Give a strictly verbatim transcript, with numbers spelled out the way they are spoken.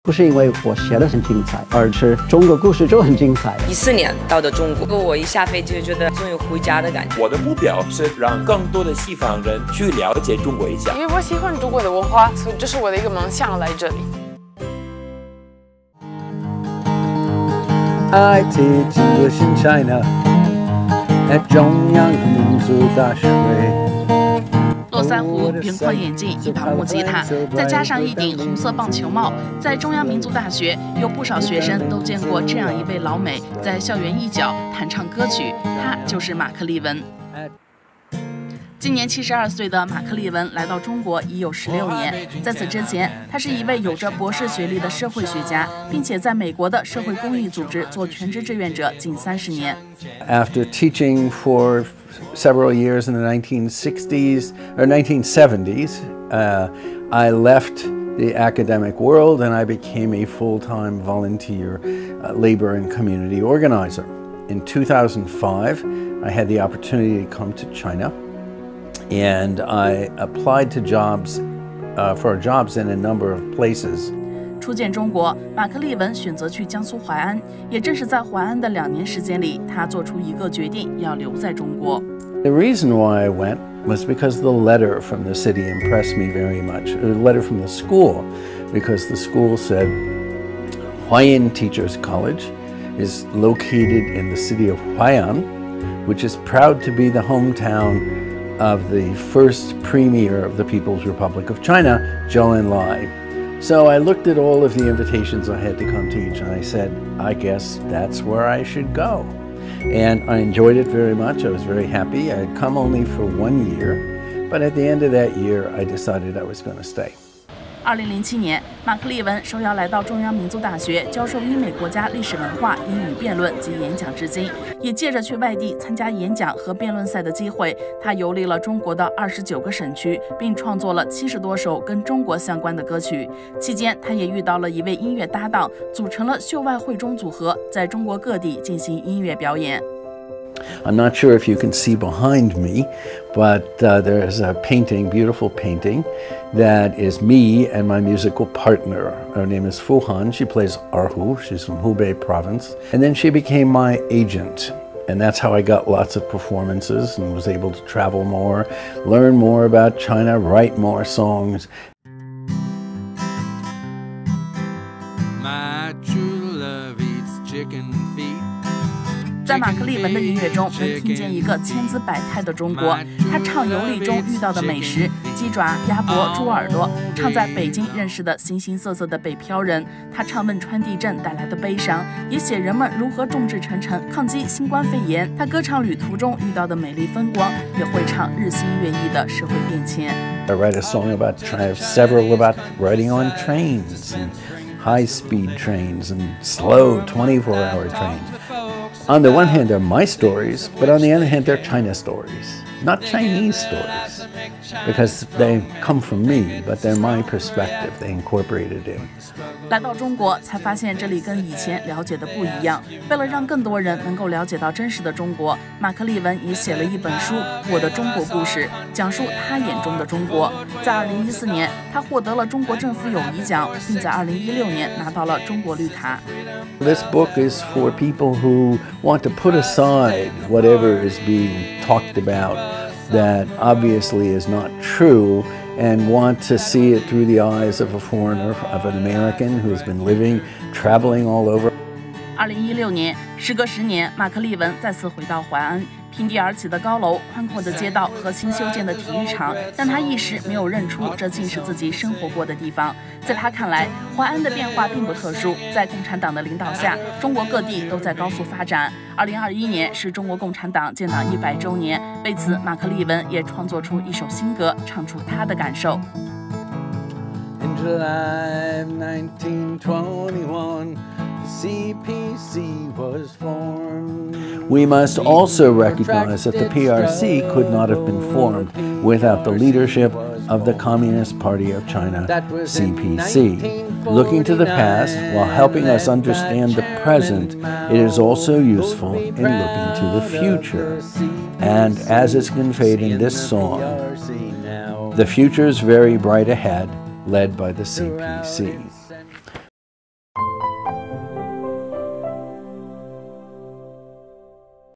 不是因为我写的很精彩，而是中国故事就很精彩。 一四年到的中国，我一下飞机就觉得终于回家的感觉。 我的目标是让更多的西方人去了解中国一下， 因为我喜欢中国的文化，所以这是我的一个梦想来这里。 I teach English in China at 中央民族大学。 络腮胡、圆框眼镜、一把木吉他，再加上一顶红色棒球帽，在中央民族大学，有不少学生都见过这样一位老美在校园一角弹唱歌曲，他就是马克·利文。今年七十二岁的马克·利文来到中国已有十六年，在此之前，他是一位有着博士学历的社会学家，并且在美国的社会公益组织做全职志愿者近三十年。 After teaching for several years in the nineteen sixties or nineteen seventies, uh, I left the academic world and I became a full-time volunteer uh, labor and community organizer. In two thousand five, I had the opportunity to come to China, and I applied to jobs uh, for jobs in a number of places. 初见中国，马克·利文选择去江苏淮安，也正是在淮安的两年时间里，他做出一个决定，要留在中国。 The reason why I went was because the letter from the city impressed me very much. A letter from the school, because the school said, Huaiyan Teachers College is located in the city of Huai'an, which is proud to be the hometown of the first premier of the People's Republic of China, Zhou Enlai. So I looked at all of the invitations I had to come teach, and I said, I guess that's where I should go. And I enjoyed it very much. I was very happy. I had come only for one year, but at the end of that year, I decided I was going to stay. 二零零七年，马克·利文受邀来到中央民族大学教授英美国家历史文化、英语辩论及演讲至今，也借着去外地参加演讲和辩论赛的机会，他游历了中国的二十九个省区，并创作了七十多首跟中国相关的歌曲。期间，他也遇到了一位音乐搭档，组成了秀外慧中组合，在中国各地进行音乐表演。 I'm not sure if you can see behind me, but uh, there's a painting, beautiful painting, that is me and my musical partner. Her name is Fu Han. She plays erhu. She's from Hubei province. And then she became my agent. And that's how I got lots of performances and was able to travel more, learn more about China, write more songs. My true love eats chicken feet. 在马克·利文的音乐中，能听见一个千姿百态的中国。他唱游历中遇到的美食：鸡爪、鸭脖、猪耳朵；唱在北京认识的形形色色的北漂人；他唱汶川地震带来的悲伤，也写人们如何众志成城抗击新冠肺炎。他歌唱旅途中遇到的美丽风光，也会唱日新月异的社会变迁。 I write a song about, I have several about riding on trains and high-speed trains and slow twenty-four hour trains. On the one hand, they're my stories, but on the other hand, they're China stories, not Chinese stories, because they come from me, but they're my perspective. They incorporate it in. 来到中国，才发现这里跟以前了解的不一样。为了让更多人能够了解到真实的中国，马克·利文也写了一本书《我的中国故事》，讲述他眼中的中国。在二零一四年，他获得了中国政府友谊奖，并在二零一六年拿到了中国绿卡。 This book is for people who want to put aside whatever is being talked about that obviously is not true, and want to see it through the eyes of a foreigner, of an American who's been living, traveling all over. 二零一六年，时隔十年，马克·利文再次回到淮安。平地而起的高楼、宽阔的街道和新修建的体育场，让他一时没有认出这竟是自己生活过的地方。在他看来，淮安的变化并不特殊，在共产党的领导下，中国各地都在高速发展。二零二一年是中国共产党建党一百周年，为此，马克·利文也创作出一首新歌，唱出他的感受。 In July nineteen twenty-one, the C P C was formed. We must also recognize that the P R C could not have been formed without the leadership of the Communist Party of China, C P C. Looking to the past while helping us understand the present, it is also useful in looking to the future. And as is conveyed in this song, the future is very bright ahead, led by the C P C.